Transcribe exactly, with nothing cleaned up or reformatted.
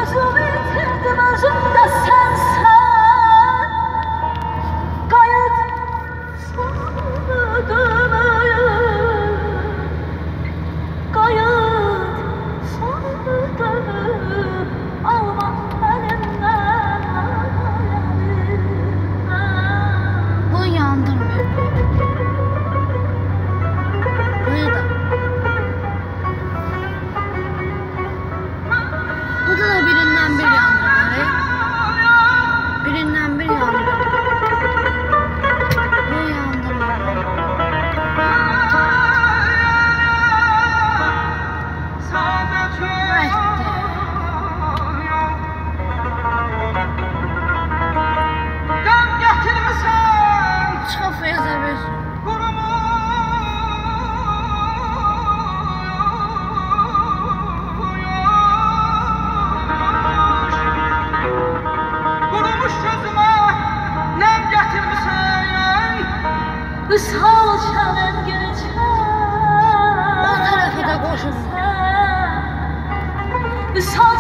Özümü itirdim, özümde sensen. Qayıt sana döneyim, qayıt sana dönüp alma elimden elimden. Bu yandırmıyor. Bunu da. Bu da birinden bir yandırmalı. Birinden bir yandırmalı. Bu yandırmalı. Çok fazla bir Vüsal çelen geçer. o tarafı da koşun. Vüsal